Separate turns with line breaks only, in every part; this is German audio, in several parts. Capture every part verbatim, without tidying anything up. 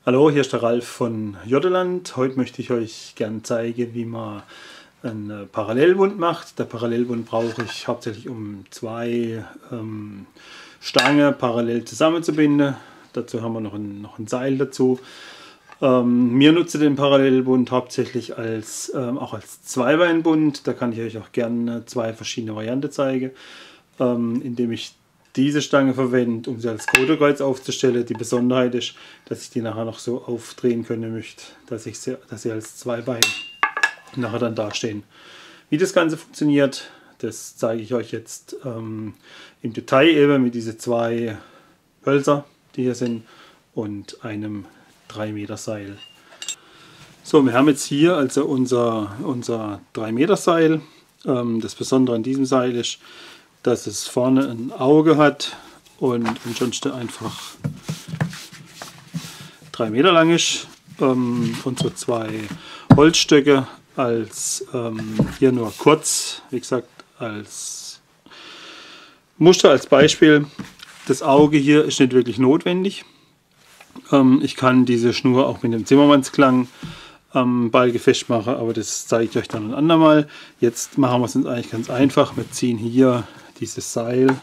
Hallo, hier ist der Ralf von Joddeland. Heute möchte ich euch gerne zeigen, wie man einen Parallelbund macht. Der Parallelbund brauche ich hauptsächlich, um zwei ähm, Stangen parallel zusammenzubinden. Dazu haben wir noch ein, noch ein Seil dazu. Ähm, wir nutzen den Parallelbund hauptsächlich als, ähm, auch als Zweibeinbund. Da kann ich euch auch gerne zwei verschiedene Varianten zeigen, ähm, indem ich diese Stange verwende, um sie als Coderkreuz aufzustellen. Die Besonderheit ist, dass ich die nachher noch so aufdrehen können möchte, dass, ich sie, dass sie als Zweibein nachher dann dastehen. Wie das Ganze funktioniert, das zeige ich euch jetzt ähm, im Detail eben mit diesen zwei Hölzer, die hier sind, und einem drei Meter Seil. So, wir haben jetzt hier also unser, unser drei Meter Seil. Ähm, das Besondere an diesem Seil ist, dass es vorne ein Auge hat und ansonsten einfach drei Meter lang ist. Ähm, unsere zwei Holzstöcke als ähm, hier nur kurz, wie gesagt, als Muster, als Beispiel. Das Auge hier ist nicht wirklich notwendig. Ähm, ich kann diese Schnur auch mit dem Zimmermannsklang am Balken festmachen, aber das zeige ich euch dann ein andermal. Jetzt machen wir es uns eigentlich ganz einfach. Wir ziehen hier dieses Seil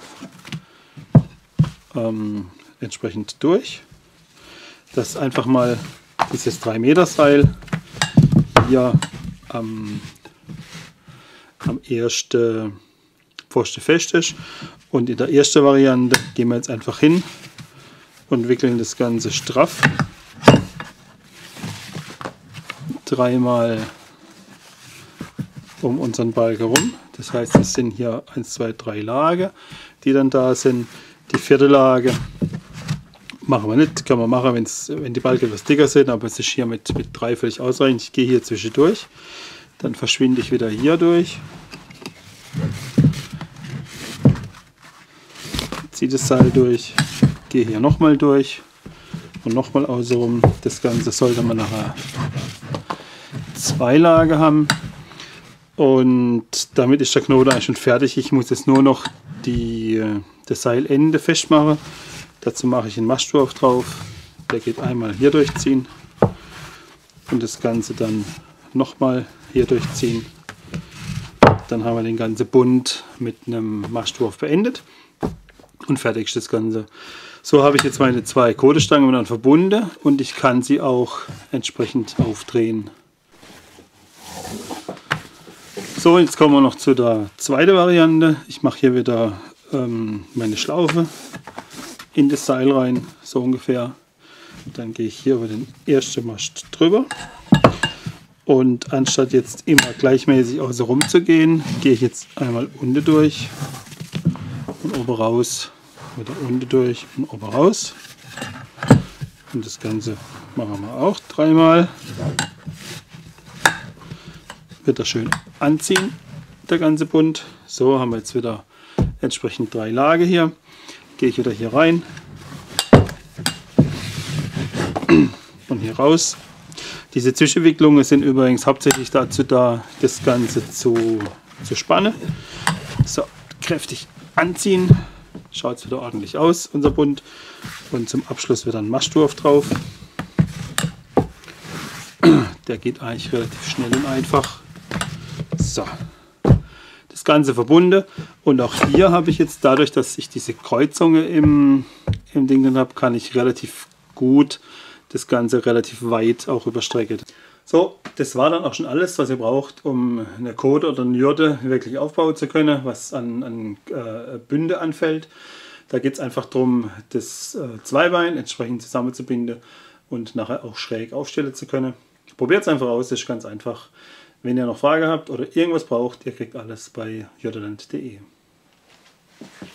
ähm, entsprechend durch. Das ist einfach mal dieses drei Meter Seil hier am, am ersten Pfosten fest ist. Und in der ersten Variante gehen wir jetzt einfach hin und wickeln das Ganze straff. Dreimal um unseren Balken herum. Das heißt, es sind hier eins, zwei, drei Lager, die dann da sind. Die vierte Lage machen wir nicht, kann man machen, wenn's, wenn die Balken etwas dicker sind, aber es ist hier mit, mit drei völlig ausreichend. Ich gehe hier zwischendurch, dann verschwinde ich wieder hier durch, ziehe das Seil durch, gehe hier nochmal durch und nochmal außenrum. Das Ganze sollte man nachher zwei Lager haben. Und damit ist der Knoten eigentlich schon fertig. Ich muss jetzt nur noch die, das Seilende festmachen. Dazu mache ich einen Mastwurf drauf. Der geht einmal hier durchziehen und das Ganze dann nochmal hier durchziehen. Dann haben wir den ganzen Bund mit einem Mastwurf beendet und fertig ist das Ganze. So habe ich jetzt meine zwei Kodestangen dann verbunden und ich kann sie auch entsprechend aufdrehen. So, jetzt kommen wir noch zu der zweiten Variante. Ich mache hier wieder ähm, meine Schlaufe in das Seil rein, so ungefähr. Dann gehe ich hier über den ersten Mast drüber. Und anstatt jetzt immer gleichmäßig außen rum zu gehen, gehe ich jetzt einmal unten durch und oben raus, wieder unten durch und oben raus. Und das Ganze machen wir auch dreimal. Wird er schön anziehen, der ganze Bund. So haben wir jetzt wieder entsprechend drei Lager hier. Gehe ich wieder hier rein und hier raus. Diese Zwischenwicklungen sind übrigens hauptsächlich dazu da, das Ganze zu, zu spannen. So, kräftig anziehen. Schaut es wieder ordentlich aus, unser Bund. Und zum Abschluss wieder ein Mastwurf drauf. Der geht eigentlich relativ schnell und einfach. So, das Ganze verbunden, und auch hier habe ich jetzt, dadurch, dass ich diese Kreuzungen im, im Ding drin habe, kann ich relativ gut das Ganze relativ weit auch überstrecken. So, das war dann auch schon alles, was ihr braucht, um eine Code oder eine Jodde wirklich aufbauen zu können, was an, an äh, Bünde anfällt. Da geht es einfach darum, das äh, Zweibein entsprechend zusammenzubinden und nachher auch schräg aufstellen zu können. Probiert es einfach aus, das ist ganz einfach. Wenn ihr noch Fragen habt oder irgendwas braucht, ihr kriegt alles bei joddeland punkt de.